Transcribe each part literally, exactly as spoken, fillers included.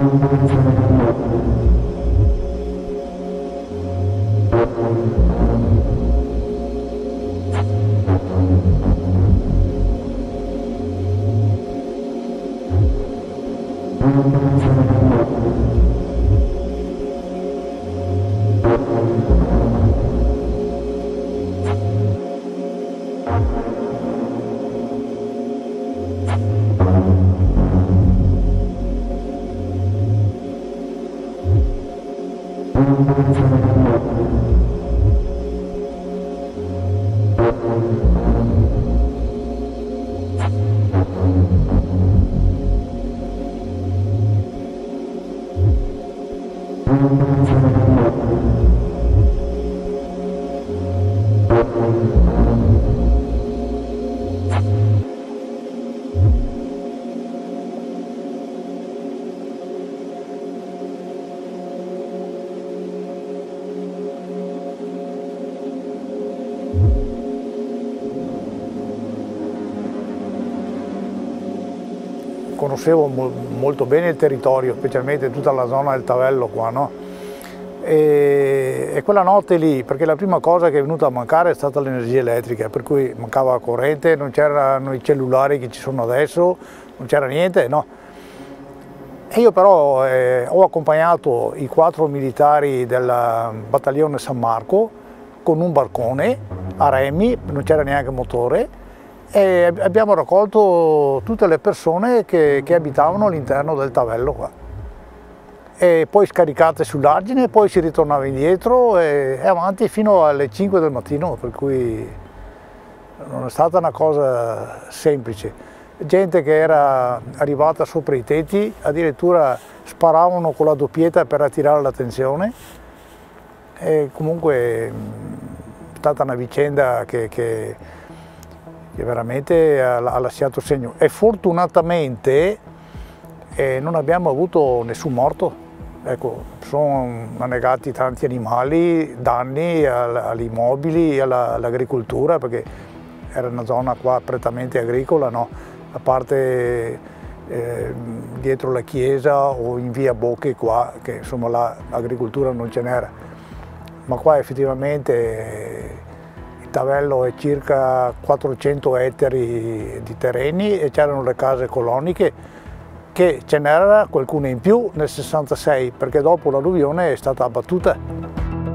Conoscevo mo molto bene il territorio, specialmente tutta la zona del Tavello qua, no? E, e quella notte lì, perché la prima cosa che è venuta a mancare è stata l'energia elettrica, per cui mancava la corrente, non c'erano i cellulari che ci sono adesso, non c'era niente, no? E io però eh, ho accompagnato i quattro militari del battaglione San Marco con un barcone a remi, non c'era neanche motore, e abbiamo raccolto tutte le persone che, che abitavano all'interno del Tavello qua. E poi scaricate sull'argine, poi si ritornava indietro e, e avanti fino alle cinque del mattino, per cui non è stata una cosa semplice. Gente che era arrivata sopra i tetti, addirittura sparavano con la doppietta per attirare l'attenzione, e comunque è stata una vicenda che, che che veramente ha, ha lasciato segno, e fortunatamente eh, non abbiamo avuto nessun morto. Ecco, sono annegati tanti animali, danni agli immobili, all'agricoltura, perché era una zona qua prettamente agricola, no? A parte eh, dietro la chiesa o in via Bocche qua, che insomma l'agricoltura non ce n'era, ma qua effettivamente Tavello è circa quattrocento ettari di terreni e c'erano le case coloniche, che ce n'era qualcuna in più nel sessantasei, perché dopo l'alluvione è stata abbattuta.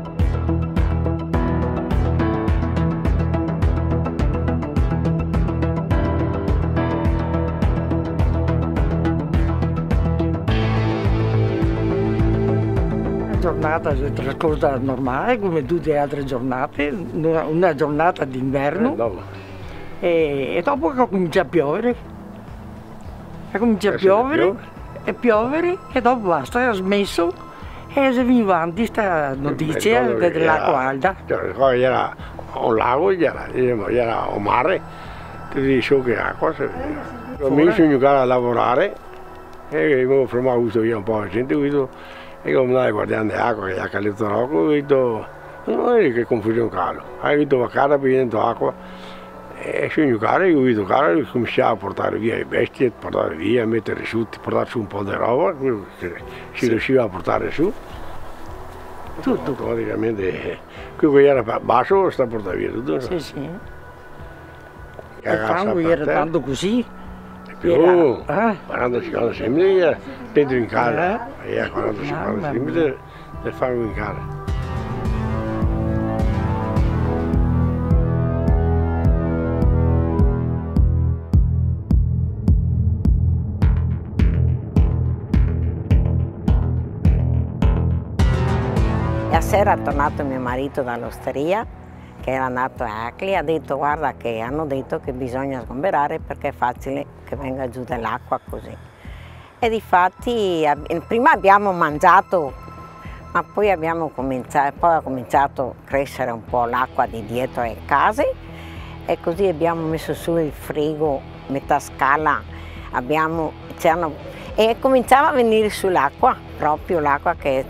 La giornata è trascorsa normale come tutte le altre giornate, una, una giornata d'inverno e, e dopo comincia a piovere, e comincia a piovere e piovere e dopo basta, ha smesso e si viene avanti questa notizia dell'acqua alta. Qua era un lago, era, era un mare, tutti sciocchi acqua. Mi sono giocare a lavorare e mi ho fermato via un po' di gente. E come andai guardando l'acqua che ha calito l'acqua, ho detto, non è che confusione calo. Hai visto la cara piena acqua e sono giocare, io ho visto cara e cominciavo a portare via le bestie, portare via, mettere su, portare su un po' di roba, che si sì. riusciva a portare su. Tutto. Praticamente, quello che era basso sta portando via tutto. Sì, sì. Il fango era tanto così. Più, eh? quaranta cinquanta centimetri dentro in casa, eh? E a quaranta cinquanta centimetri del fango in casa. E a sera è tornato mio marito dall'osteria, che era andato a Acli, ha detto guarda che hanno detto che bisogna sgomberare perché è facile che venga giù dell'acqua così. E difatti prima abbiamo mangiato, ma poi, abbiamo cominciato, poi ha cominciato a crescere un po' l'acqua di dietro alle case e così abbiamo messo su il frigo, metà scala, abbiamo, e cominciava a venire sull'acqua, proprio l'acqua che...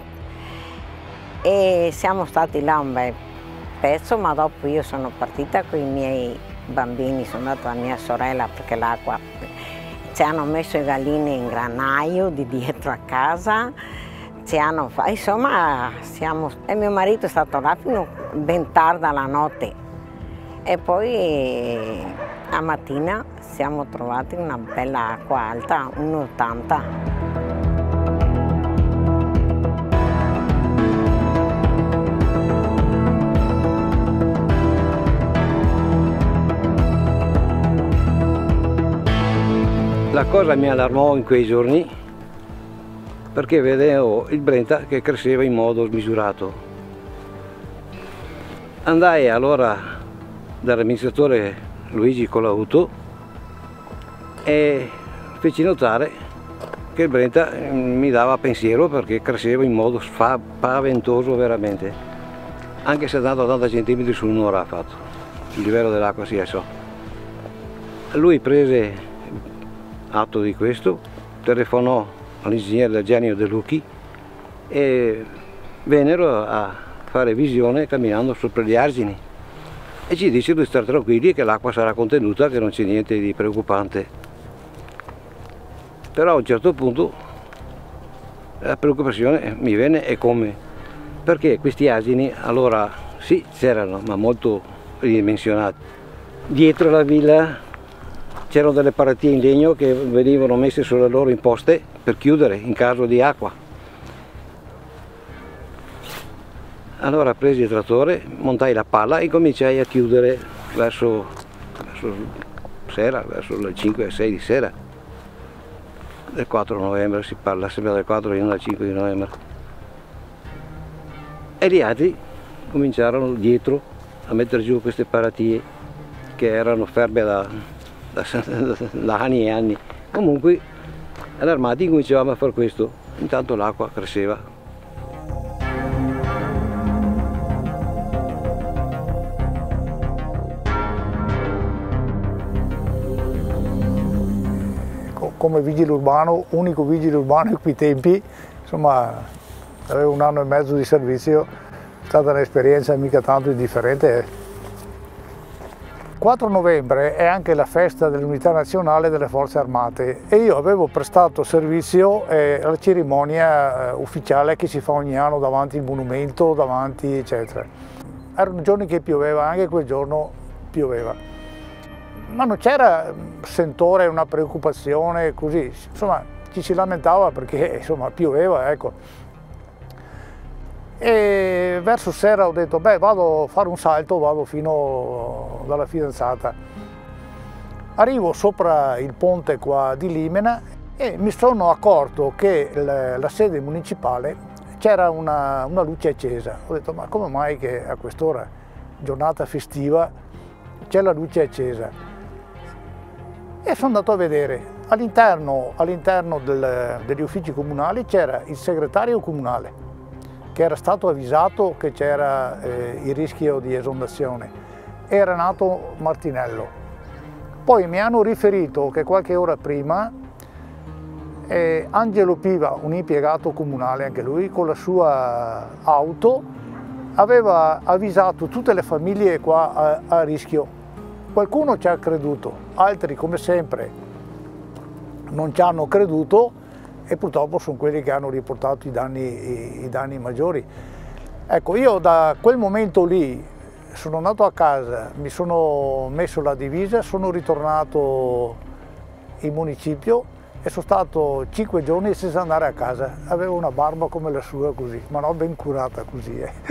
E siamo stati là un bel pezzo, ma dopo io sono partita con i miei bambini, sono andata a mia sorella perché l'acqua ci hanno messo i gallini in granaio di dietro a casa, ci hanno fatto, insomma, siamo, e mio marito è stato là fino ben tarda la notte e poi a mattina siamo trovati una bella acqua alta, uno e ottanta. La cosa mi allarmò in quei giorni perché vedevo il Brenta che cresceva in modo smisurato. Andai allora dall'amministratore Luigi Colauto e feci notare che il Brenta mi dava pensiero perché cresceva in modo spaventoso veramente, anche se andando a ottanta centimetri su un'ora ha fatto, il livello dell'acqua si alzò. Lui prese atto di questo, telefonò all'ingegnere Eugenio De Lucchi e vennero a fare visione camminando sopra gli argini e ci dissero di stare tranquilli che l'acqua sarà contenuta, che non c'è niente di preoccupante. Però a un certo punto la preoccupazione mi venne e come? Perché questi argini allora sì c'erano ma molto ridimensionati. Dietro la villa c'erano delle paratie in legno che venivano messe sulle loro imposte per chiudere in caso di acqua. Allora presi il trattore, montai la palla e cominciai a chiudere verso, verso sera, verso le cinque e sei di sera. Del quattro novembre si parla sempre del quattro e non del cinque di novembre. E gli altri cominciarono dietro a mettere giù queste paratie che erano ferme da Da, da anni e anni. Comunque allarmati cominciavamo a fare questo, intanto l'acqua cresceva. Come vigile urbano, unico vigile urbano in quei tempi, insomma avevo un anno e mezzo di servizio, è stata un'esperienza mica tanto indifferente. quattro novembre è anche la festa dell'Unità Nazionale delle Forze Armate e io avevo prestato servizio eh, alla cerimonia eh, ufficiale che si fa ogni anno davanti al monumento, davanti eccetera. Erano giorni che pioveva, anche quel giorno pioveva. Ma non c'era sentore, una preoccupazione così, insomma ci si lamentava perché insomma pioveva, ecco. E verso sera ho detto, beh, vado a fare un salto, vado fino dalla fidanzata. Arrivo sopra il ponte qua di Limena e mi sono accorto che la, la sede municipale c'era una, una luce accesa. Ho detto, ma come mai che a quest'ora, giornata festiva, c'è la luce accesa? E sono andato a vedere. All'interno all'interno del, degli uffici comunali c'era il segretario comunale, che era stato avvisato che c'era eh, il rischio di esondazione, era Renato Martinello. Poi mi hanno riferito che qualche ora prima eh, Angelo Piva, un impiegato comunale anche lui, con la sua auto, aveva avvisato tutte le famiglie qua a, a rischio. Qualcuno ci ha creduto, altri come sempre non ci hanno creduto, e purtroppo sono quelli che hanno riportato i danni, i, i danni maggiori. Ecco, io da quel momento lì sono andato a casa, mi sono messo la divisa, sono ritornato in municipio e sono stato cinque giorni senza andare a casa. Avevo una barba come la sua così, ma no, ben curata così. Eh.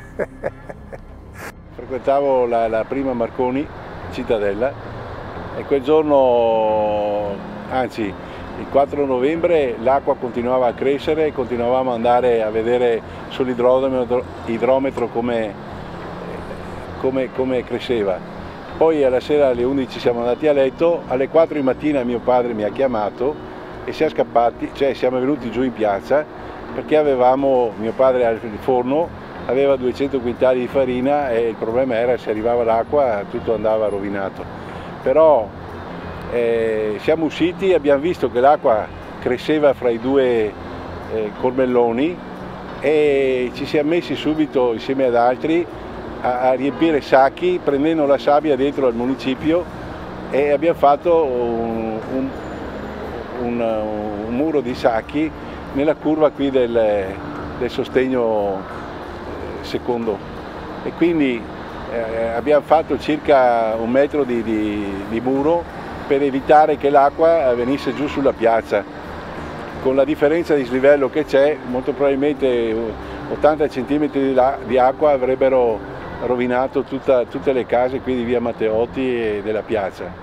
Frequentavo la, la prima Marconi, Cittadella, e quel giorno, anzi, il quattro novembre l'acqua continuava a crescere e continuavamo ad andare a vedere sull'idrometro come, come, come cresceva. Poi alla sera alle undici siamo andati a letto, alle quattro di mattina mio padre mi ha chiamato e siamo scappati, cioè siamo venuti giù in piazza perché avevamo, mio padre al forno aveva duecento quintali di farina e il problema era se arrivava l'acqua tutto andava rovinato. Però Eh, siamo usciti e abbiamo visto che l'acqua cresceva fra i due eh, colmelloni e ci siamo messi subito insieme ad altri a, a riempire sacchi prendendo la sabbia dentro al municipio e abbiamo fatto un, un, un, un muro di sacchi nella curva qui del, del sostegno secondo, e quindi eh, abbiamo fatto circa un metro di, di, di muro per evitare che l'acqua venisse giù sulla piazza. Con la differenza di dislivello che c'è, molto probabilmente ottanta centimetri di, di acqua avrebbero rovinato tutta, tutte le case qui di via Matteotti e della piazza.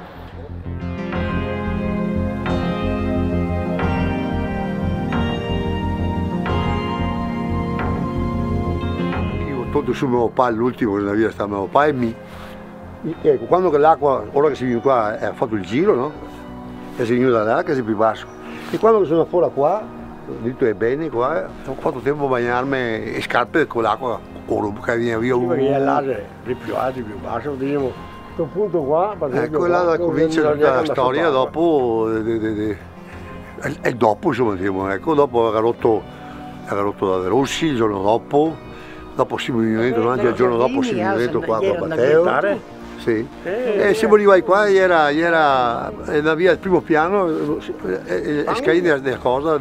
Tutto su mio papà, l'ultimo nella vita sta mio papà e mi. Ecco, quando l'acqua, ora che si viene qua, ha fatto il giro, no? E si viene da là che si è più basso. E quando sono fuori qua, detto è bene qua, ho fatto tempo a bagnarmi e scarpe con l'acqua, che viene via. Sì, perché là è più alto, più basso, diciamo, questo punto qua, per esempio, ecco, là comincia tutta la storia dopo, de, de, de, e dopo insomma, diciamo, ecco, dopo aveva rotto, aveva rotto da De Rossi il giorno dopo. Dopo siamo venuti dentro, anche il giorno dopo siamo venuti dentro qua a Matteo. Sì. E siamo arrivati qua, era, era una via al primo piano, e scali della cosa,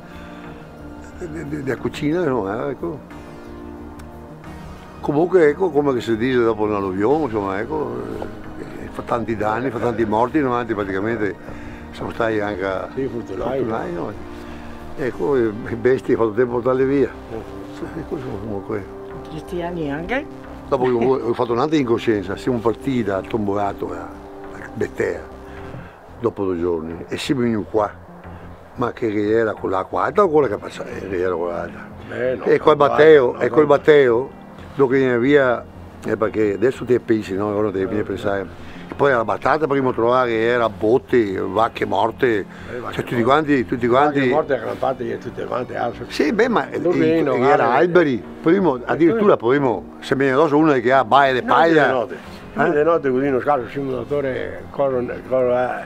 della cucina, no? Ecco. Comunque, ecco, come si dice dopo l'alluvione, insomma, ecco, fa tanti danni, fa tanti morti, no? Praticamente siamo stati anche a sì, Fortunai, no? Ecco, le bestie, hanno fatto tempo a portarle via. Ecco, comunque. Cristiani anche? Dopo ho fatto un'altra incoscienza, siamo partiti da Tomborato a Bettea, dopo due giorni, e siamo venuti qua, ma che era con l'acqua alta o quella che passava? Era con l'acqua alta. E col Matteo, e col Matteo, dopo che viene via, è perché adesso ti pensi, no? Ora devi venire a pensare. E poi alla batata prima trovare era botte, vacche morte, cioè tutti quanti, tutti quanti. Vacche morte aggrappate tutte quante altre. Sì, beh, ma Dormino, e, era alberi, primo, addirittura primo, se me ne addosso uno che ha baie di paglia. Di notte, eh? Di notte così uno scalo, simulatore, cosa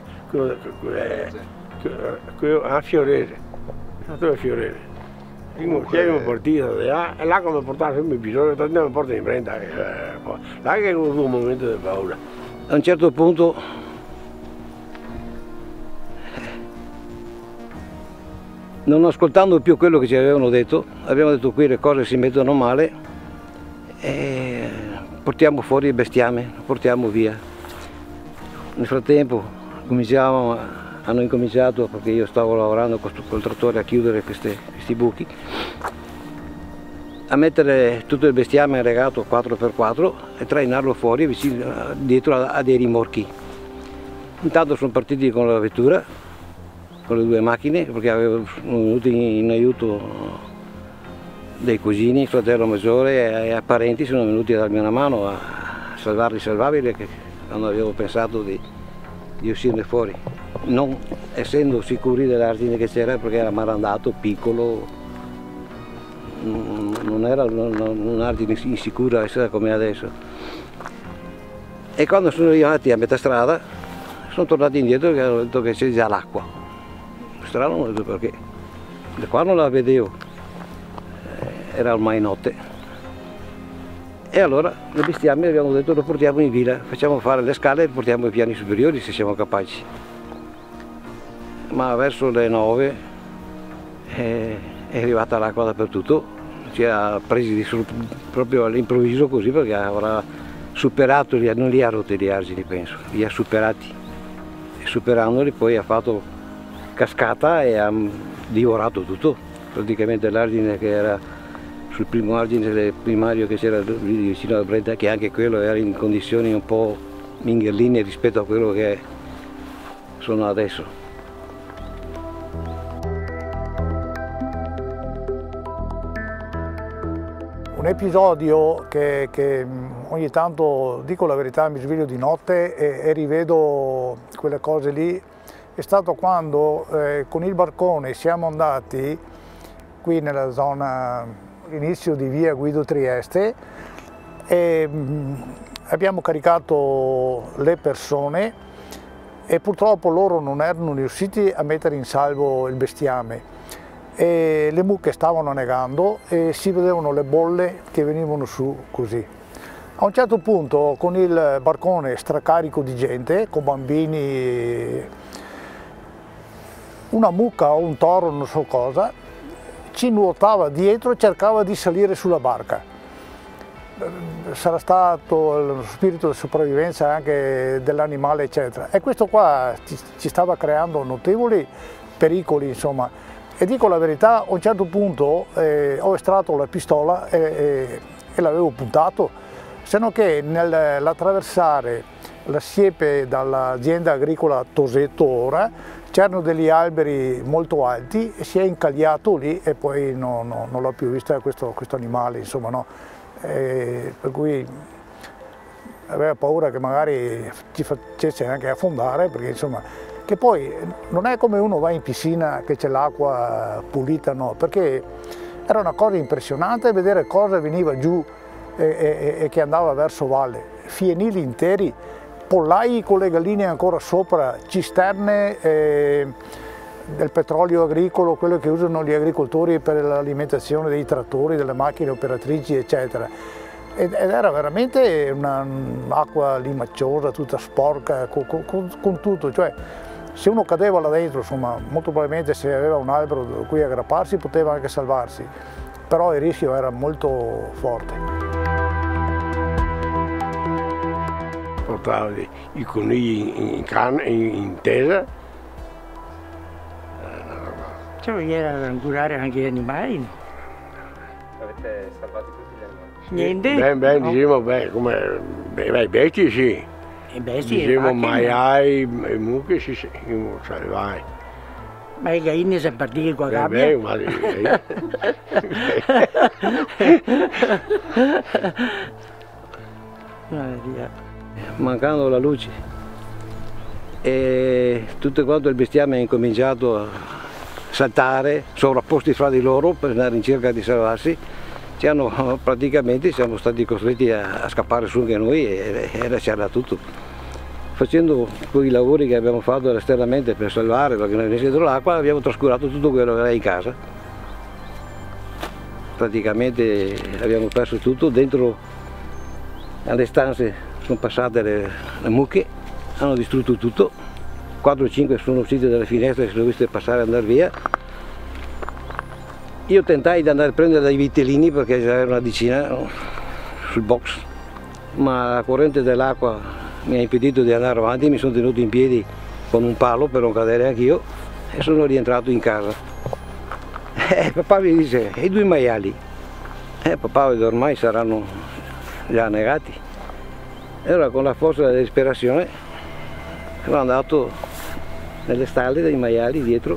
a Fiorese, a Fiorese. Siamo partiti da là, e là come portare sempre bisogno, andiamo a porta in prenda, là che è un momento di paura. A un certo punto non ascoltando più quello che ci avevano detto, abbiamo detto qui le cose si mettono male e portiamo fuori il bestiame, lo portiamo via. Nel frattempo cominciamo, hanno incominciato, perché io stavo lavorando col trattore a chiudere queste, questi buchi, a mettere tutto il bestiame regato quattro per quattro e trainarlo fuori vicino, dietro a, a dei rimorchi. Intanto sono partiti con la vettura, con le due macchine, perché avevano venuto in, in aiuto dei cugini, il fratello maggiore e a parenti sono venuti a darmi una mano a salvare il salvabile, che non avevo pensato di, di uscirne fuori, non essendo sicuri dell'argine che c'era, perché era malandato, piccolo. Non era un argine insicuro essere come adesso. E quando sono arrivati a metà strada sono tornati indietro e hanno detto che c'è già l'acqua. Strano, non ho detto perché. Da qua non la vedevo, era ormai notte. E allora le bestiame abbiamo detto lo portiamo in villa, facciamo fare le scale e portiamo i piani superiori se siamo capaci. Ma verso le nove è arrivata l'acqua dappertutto. Ci ha presi di proprio all'improvviso così, perché avrà superato, non li ha rotti gli argini penso, li ha superati, e superandoli poi ha fatto cascata e ha divorato tutto, praticamente l'argine che era sul primo argine primario che c'era vicino alla Brenta, che anche quello era in condizioni un po' mingherline rispetto a quello che sono adesso. Un episodio che, che ogni tanto, dico la verità, mi sveglio di notte e, e rivedo quelle cose lì, è stato quando eh, con il barcone siamo andati qui nella zona, inizio di via Guido Trieste, e mh, abbiamo caricato le persone e purtroppo loro non erano riusciti a mettere in salvo il bestiame. E le mucche stavano annegando e si vedevano le bolle che venivano su così. A un certo punto con il barcone stracarico di gente, con bambini, una mucca o un toro, non so cosa, ci nuotava dietro e cercava di salire sulla barca. Sarà stato lo spirito di sopravvivenza anche dell'animale, eccetera. E questo qua ci, ci stava creando notevoli pericoli, insomma. E dico la verità, a un certo punto eh, ho estratto la pistola e, e, e l'avevo puntato, se non che nell'attraversare la siepe dall'azienda agricola Tosetto ora, c'erano degli alberi molto alti e si è incagliato lì e poi no, no, non l'ho più visto questo, questo animale, insomma, no. E per cui aveva paura che magari ci facesse anche affondare, perché insomma, che poi non è come uno va in piscina che c'è l'acqua pulita, no, perché era una cosa impressionante vedere cosa veniva giù e, e, e che andava verso valle, fienili interi, pollai con le galline ancora sopra, cisterne eh, del petrolio agricolo, quello che usano gli agricoltori per l'alimentazione dei trattori, delle macchine operatrici, eccetera. Ed era veramente un'acqua limacciosa, tutta sporca, con, con, con tutto. Cioè, se uno cadeva là dentro, insomma, molto probabilmente se aveva un albero da cui aggrapparsi poteva anche salvarsi, però il rischio era molto forte. Portavo i conigli in, can, in, in tesa. Cioè, era curare anche gli animali. Avete salvato tutti gli animali? Niente? Beh, beh, no. diciamo, beh, come, beh, i bestie sì. I bestie, Diciamo, le vacche, maiali, i mucchi sì, sì, io salvai. ma le galline sono partite con la Beh, gabbia. beh, ma... Maria. Mancando la luce e tutto quanto il bestiame ha incominciato a saltare, sovrapposti fra di loro per andare in cerca di salvarsi, ci hanno, praticamente siamo stati costretti a, a scappare su anche noi e, e lasciarla tutto. Facendo quei lavori che abbiamo fatto esternamente per salvare, perché noi venisse dentro l'acqua, abbiamo trascurato tutto quello che era in casa. Praticamente abbiamo perso tutto, dentro alle stanze sono passate le, le mucche, hanno distrutto tutto, quattro o cinque sono uscite dalle finestre, si sono viste passare e andare via. Io tentai di andare a prendere dai vitellini perché c'era una decina sul box, ma la corrente dell'acqua mi ha impedito di andare avanti, mi sono tenuto in piedi con un palo per non cadere anch'io e sono rientrato in casa. E papà mi dice, e i due maiali? E papà ormai saranno già annegati. E allora con la forza della disperazione sono andato nelle stalle dei maiali dietro,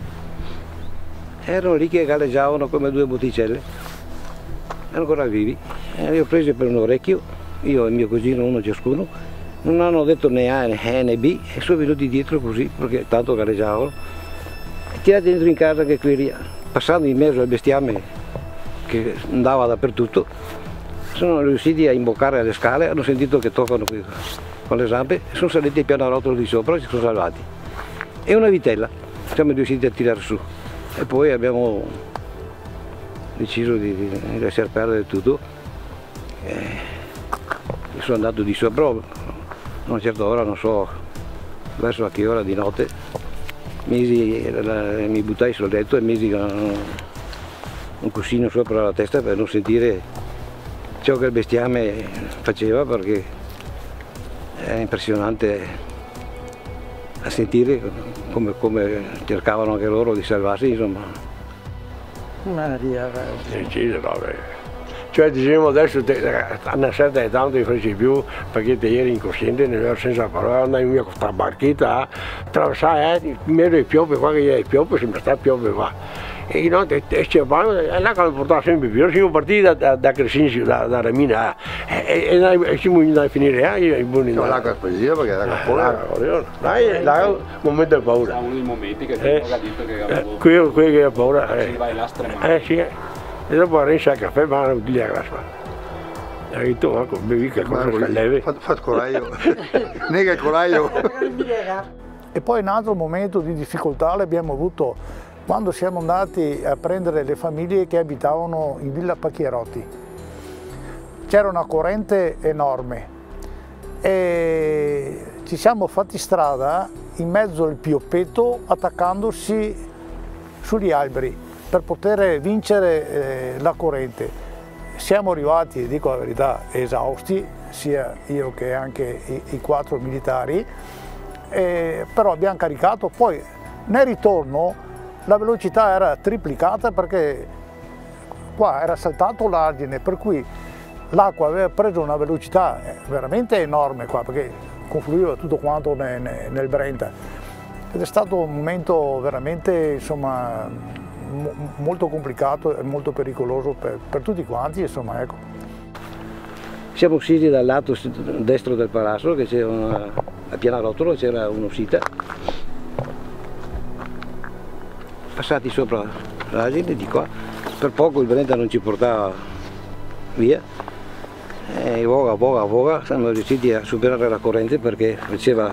erano lì che galleggiavano come due botticelle, erano ancora vivi, e li ho presi per un orecchio, io e mio cugino, uno ciascuno, non hanno detto né A né né B e sono venuti dietro così perché tanto galleggiavano, e tirati dentro in casa che quelli, passando in mezzo al bestiame che andava dappertutto, sono riusciti a imboccare le scale, hanno sentito che toccano qui con le zampe, sono saliti al pianerottolo di sopra e si sono salvati. E una vitella, siamo riusciti a tirare su. E poi abbiamo deciso di, di lasciar perdere tutto. E sono andato di sopra, però a una certa ora, non so verso a che ora di notte, misi, la, mi buttai sul letto e misi un, un cuscino sopra la testa per non sentire ciò che il bestiame faceva, perché è impressionante a sentire come, come cercavano anche loro di salvarsi, insomma. Maria, Sì, sì, vabbè. Cioè diciamo adesso te, a una certa età non ti fai più perché te eri incosciente, ne ero senza parola, andai via con questa barchetta, attraversai eh, in mezzo ai pioppi, qua che è pioppi, sembra sta pioppi qua. E no, e Stefano, è là che mi portava sempre più, siamo partiti da, da, da Crescenzi, da, da Ramina, e, e, e siamo venuti a finire eh, i buoni. No, l'acqua spesa perché l'acqua fuori. Dai, là è un momento di paura. È uno dei momenti che ti Eh, ho detto che Eh, avevo... qui, qui che ho paura. Ci Eh, vai là stremato. eh sì, eh. E dopo arrenci al caffè, ma non ti la graspa. E detto, ma bevi che cosa che leve. Fa il coraggio. Nega il coraggio. E poi un altro momento di difficoltà l'abbiamo avuto quando siamo andati a prendere le famiglie che abitavano in Villa Pacchierotti. C'era una corrente enorme e ci siamo fatti strada in mezzo al pioppeto attaccandosi sugli alberi per poter vincere eh, la corrente. Siamo arrivati, dico la verità, esausti, sia io che anche i, i quattro militari, eh, però abbiamo caricato, poi nel ritorno la velocità era triplicata perché qua era saltato l'argine, per cui l'acqua aveva preso una velocità veramente enorme qua, perché confluiva tutto quanto nel, nel Brenta. Ed è stato un momento veramente, insomma, molto complicato e molto pericoloso per, per tutti quanti, insomma, ecco. Siamo usciti dal lato destro del palazzo, che c'era una, a Pianerottolo c'era un'uscita, passati sopra l'argine di qua, per poco il Brenta non ci portava via, e voga, voga, voga, siamo riusciti a superare la corrente perché faceva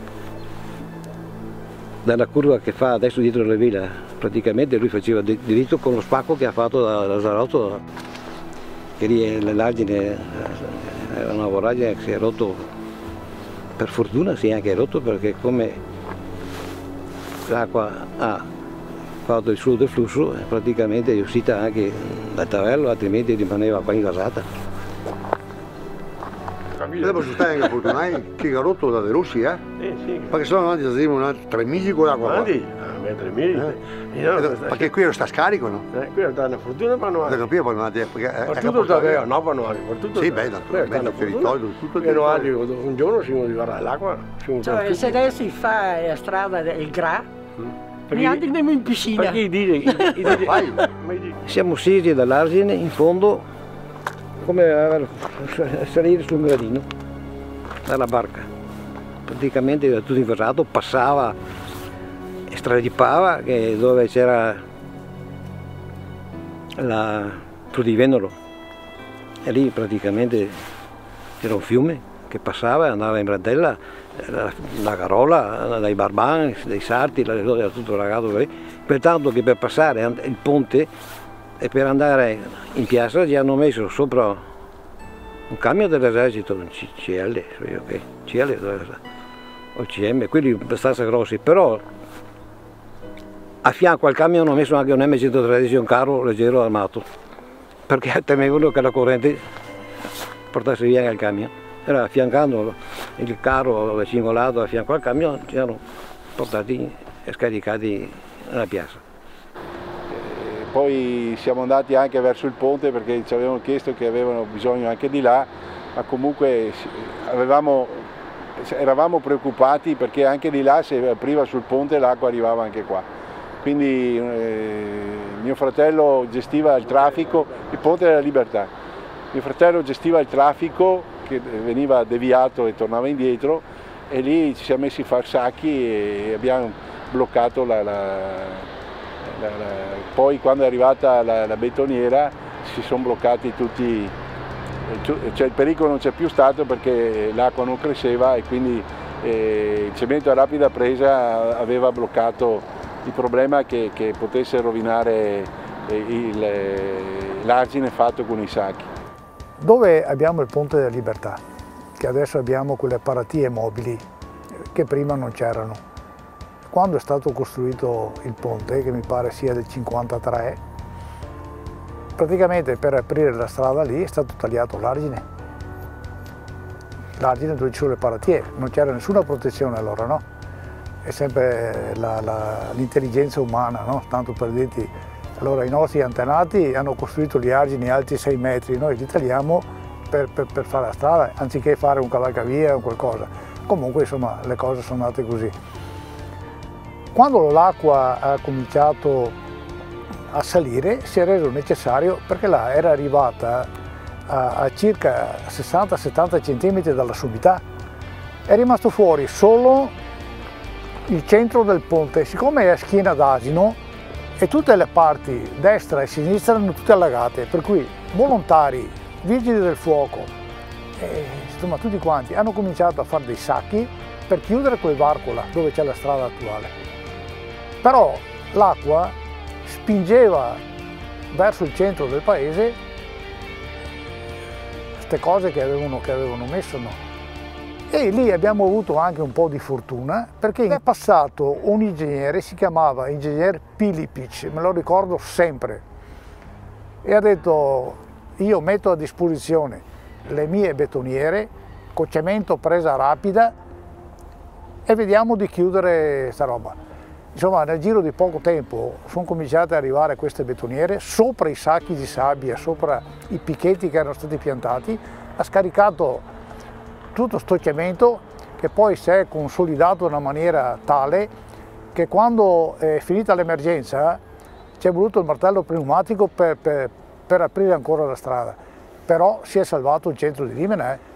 dalla curva che fa adesso dietro la villa, praticamente lui faceva diritto con lo spacco che ha fatto da, da Zarotto, che lì l'argine era una voragine che si è rotto, per fortuna si è anche rotto perché come l'acqua ha fatto il suo deflusso praticamente è uscita anche dal tavello, altrimenti rimaneva qua ingasata. Dopo ci stai anche fortunati che ha rotto da Russia, eh? Eh, sì. Perché se no avanti saremo tre mesi con l'acqua. Avanti, tre mesi. Eh. No, perché qui sta scarico, no? Eh, qui sta una fortuna manuale. Da capire poi non perché per tutto sta no manuale, per tutto. Sì, beh, naturalmente il territorio, tutto il territorio. Un giorno si arriverà l'acqua. Cioè, se adesso si fa la strada il Gra, mi andiamo in piscina. Perché dice? Siamo scesi dall'argine in fondo come a salire sul gradino dalla barca, praticamente era tutto invasato, passava e stradipava che dove c'era la Frudivendolo e lì praticamente c'era un fiume che passava e andava in Brantella, la, la Carola, dai Barban, dai Sarti, era tutto ragato lì, pertanto che per passare il ponte e per andare in piazza ci hanno messo sopra un camion dell'esercito, un C L, okay. C L o C M, quelli abbastanza grossi, però a fianco al camion hanno messo anche un M centotredici, un carro leggero armato, perché temevano che la corrente portasse via il camion. Era affiancando il carro cingolato a fianco al camion, ci hanno portati e scaricati nella piazza. Poi siamo andati anche verso il ponte perché ci avevano chiesto che avevano bisogno anche di là, ma comunque avevamo, eravamo preoccupati perché anche di là se apriva sul ponte l'acqua arrivava anche qua. Quindi eh, mio fratello gestiva il traffico, il ponte della Libertà, mio fratello gestiva il traffico che veniva deviato e tornava indietro e lì ci siamo messi a far sacchi e abbiamo bloccato la, la La, la, poi quando è arrivata la, la betoniera si sono bloccati tutti, cioè il pericolo non c'è più stato perché l'acqua non cresceva e quindi eh, il cemento a rapida presa aveva bloccato il problema che, che potesse rovinare l'argine fatto con i sacchi. Dove abbiamo il Ponte della Libertà, che adesso abbiamo quelle paratie mobili che prima non c'erano. Quando è stato costruito il ponte, che mi pare sia del cinquantatré, praticamente per aprire la strada lì è stato tagliato l'argine. L'argine dove ci sono le paratie, non c'era nessuna protezione allora, no? È sempre l'intelligenza umana, no? Tanto per dirti. Allora i nostri antenati hanno costruito gli argini alti sei metri, noi li tagliamo per, per, per fare la strada, anziché fare un cavalcavia o qualcosa. Comunque insomma le cose sono andate così. Quando l'acqua ha cominciato a salire si è reso necessario, perché là era arrivata a, a circa sessanta settanta centimetri dalla sommità, è rimasto fuori solo il centro del ponte, siccome è a schiena d'asino e tutte le parti destra e sinistra erano tutte allagate, per cui volontari, vigili del fuoco, e, insomma tutti quanti hanno cominciato a fare dei sacchi per chiudere quel varco là dove c'è la strada attuale. Però l'acqua spingeva verso il centro del paese queste cose che avevano, che avevano messo, no? E lì abbiamo avuto anche un po' di fortuna perché è passato un ingegnere, si chiamava ingegner Pilipic, me lo ricordo sempre, e ha detto: io metto a disposizione le mie betoniere, cocciamento presa rapida e vediamo di chiudere questa roba. Insomma, nel giro di poco tempo sono cominciate ad arrivare queste betoniere sopra i sacchi di sabbia, sopra i picchetti che erano stati piantati, ha scaricato tutto sto cemento che poi si è consolidato in una maniera tale che quando è finita l'emergenza ci è voluto il martello pneumatico per, per, per aprire ancora la strada, però si è salvato il centro di Rimene. Eh.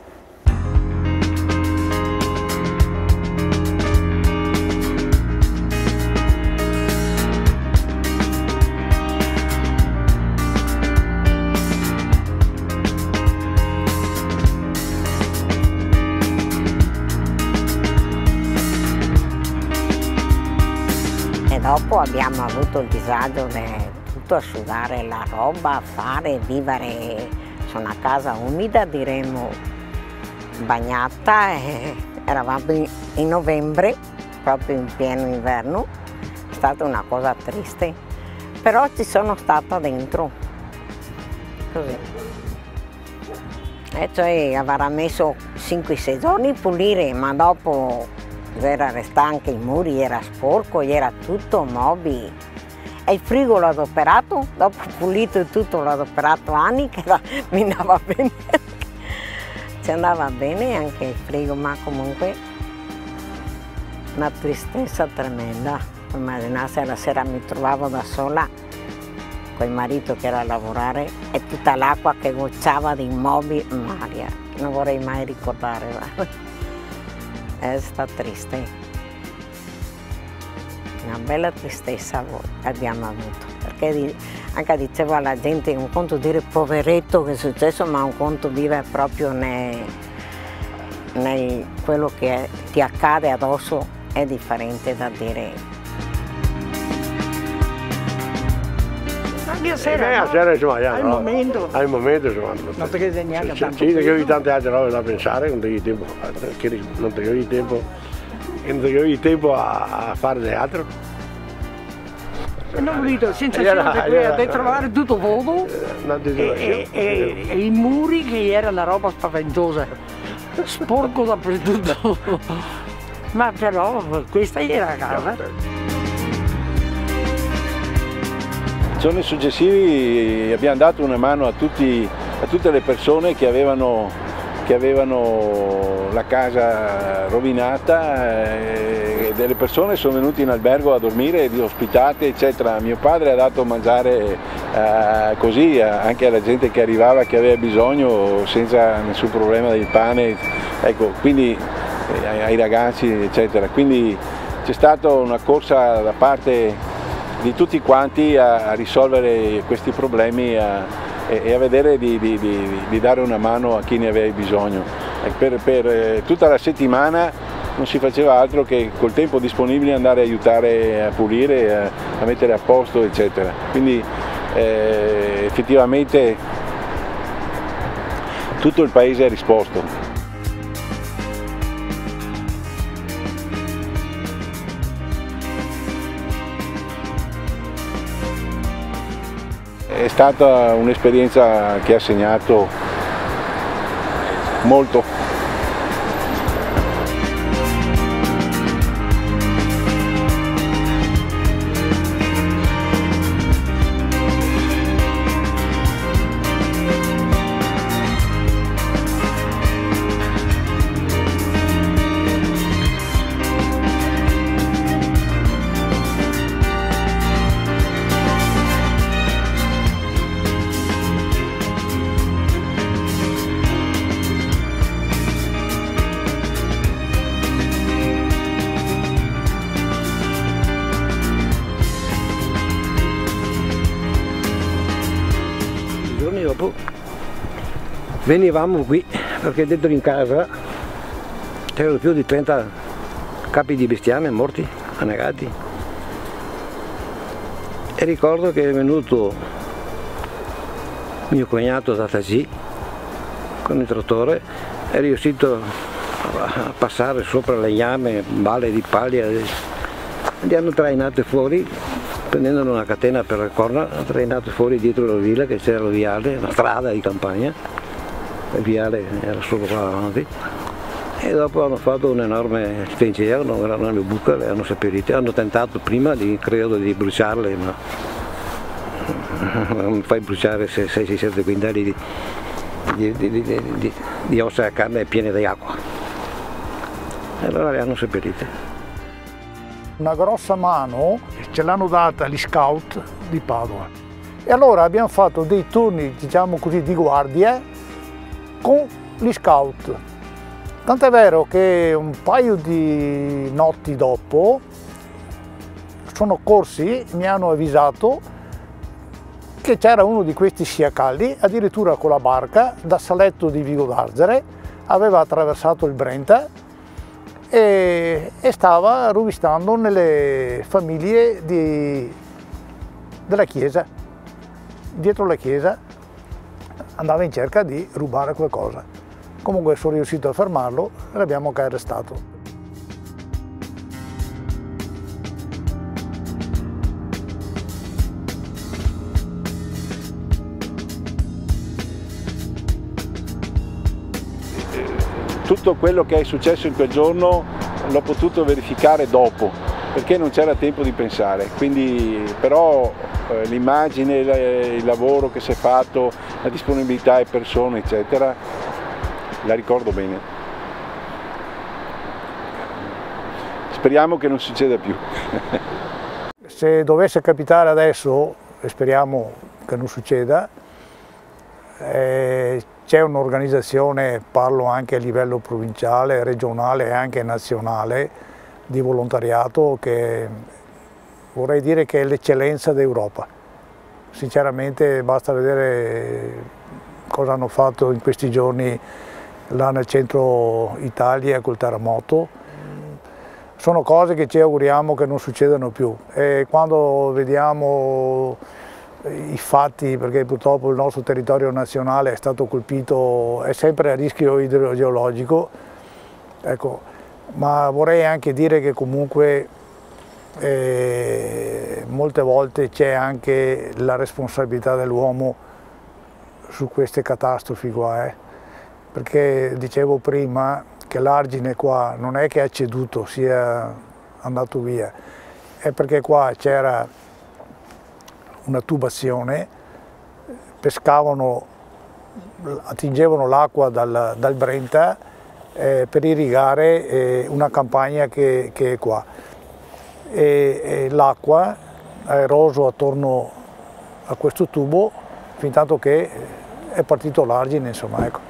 Dopo abbiamo avuto il disagio di tutto asciugare la roba, fare, vivere su una casa umida, diremo bagnata, e eravamo in novembre, proprio in pieno inverno, è stata una cosa triste, però ci sono stata dentro, così. E cioè avrà messo cinque sei giorni a pulire, ma dopo era restato anche i muri, era sporco, era tutto mobile. E il frigo l'ho adoperato, dopo pulito e tutto l'ho adoperato anni, che era, mi andava bene. Ci andava bene anche il frigo, ma comunque una tristezza tremenda. Immaginate, la sera mi trovavo da sola con il marito che era a lavorare e tutta l'acqua che gocciava di immobili, Maria, non vorrei mai ricordare. Va. È stata triste, una bella tristezza abbiamo avuto, perché anche dicevo alla gente, un conto dire poveretto che è successo, ma un conto vive proprio nel, nel quello che ti accade addosso, è differente da dire. Anche a sera, eh, no? a sera insomma, al no? momento. Al momento insomma. Non ti credi neanche sì, tanto. sì, perché avevi tante altre robe da pensare, non avevi tempo, non avevi tempo, non avevi tempo a, a fare di altro. E non volete la sensazione di quella di trovare tutto vuoto e, e, e, e i muri che era una roba spaventosa, sporco dappertutto. Ma però questa era la casa. I giorni successivi abbiamo dato una mano a, tutti, a tutte le persone che avevano, che avevano la casa rovinata, e delle persone sono venute in albergo a dormire, ospitate eccetera. Mio padre ha dato mangiare eh, così anche alla gente che arrivava, che aveva bisogno, senza nessun problema del pane, ecco, quindi eh, ai ragazzi eccetera. Quindi c'è stata una corsa da parte di tutti quanti a, a risolvere questi problemi a, e, e a vedere di, di, di, di dare una mano a chi ne aveva bisogno. E per, per eh, tutta la settimana non si faceva altro che col tempo disponibile andare a aiutare a pulire, a, a mettere a posto eccetera. Quindi eh, effettivamente tutto il paese ha risposto. È stata un'esperienza che ha segnato molto. Dopo venivamo qui perché dentro in casa c'erano più di trenta capi di bestiame morti, annegati, e ricordo che è venuto mio cognato da Tagì con il trattore, è riuscito a passare sopra legname, balle di paglia, li hanno trainate fuori, prendendo una catena per le corna, hanno trainato fuori dietro la villa, che c'era il viale, una strada di campagna, il viale era solo qua davanti, e dopo hanno fatto un'enorme trincea, una grande buca, le hanno seppellite, hanno tentato prima di, credo, di bruciarle, ma non fai bruciare sei sette quintali di, di, di, di, di, di ossa e carne piene di acqua, e allora le hanno seppellite. Una grossa mano ce l'hanno data gli scout di Padova, e allora abbiamo fatto dei turni, diciamo così, di guardia con gli scout. Tant'è vero che un paio di notti dopo sono corsi, mi hanno avvisato che c'era uno di questi sciacalli, addirittura con la barca da Saletto di Vigo d'Arzere, aveva attraversato il Brenta e, e stava rovistando nelle famiglie di, della chiesa, dietro la chiesa, andava in cerca di rubare qualcosa. Comunque sono riuscito a fermarlo e l'abbiamo anche arrestato. Tutto quello che è successo in quel giorno l'ho potuto verificare dopo, perché non c'era tempo di pensare, quindi però eh, l'immagine, il lavoro che si è fatto, la disponibilità di persone eccetera, la ricordo bene. Speriamo che non succeda più. Se dovesse capitare adesso, e speriamo che non succeda, eh, c'è un'organizzazione, parlo anche a livello provinciale, regionale e anche nazionale, di volontariato che vorrei dire che è l'eccellenza d'Europa. Sinceramente basta vedere cosa hanno fatto in questi giorni là nel centro Italia col terremoto. Sono cose che ci auguriamo che non succedano più, e quando vediamo i fatti, perché purtroppo il nostro territorio nazionale è stato colpito, è sempre a rischio idrogeologico, ecco, ma vorrei anche dire che comunque eh, molte volte c'è anche la responsabilità dell'uomo su queste catastrofi qua, eh. Perché dicevo prima che l'argine qua non è che ha ceduto, sia andato via, è perché qua c'era una tubazione, pescavano, attingevano l'acqua dal, dal Brenta eh, per irrigare eh, una campagna che, che è qua, e, e l'acqua ha eroso attorno a questo tubo fin tanto che è partito l'argine, insomma, ecco.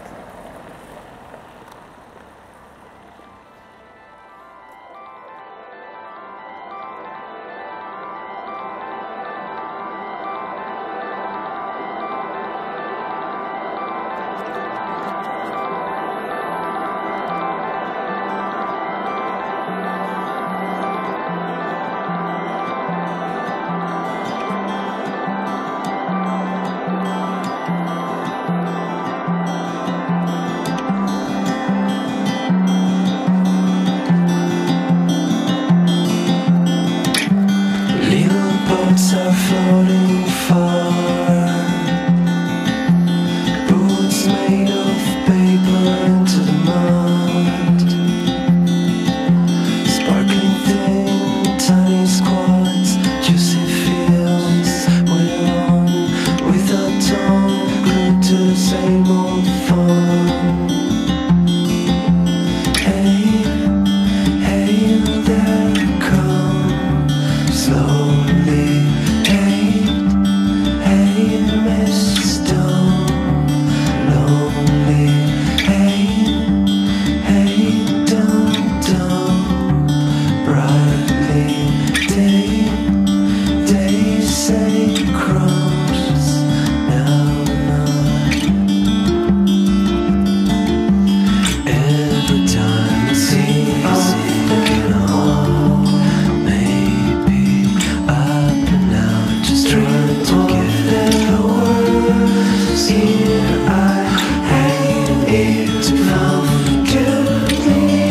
Here I hate it to forget me.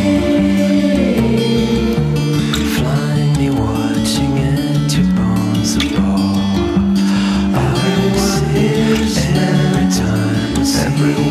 sempre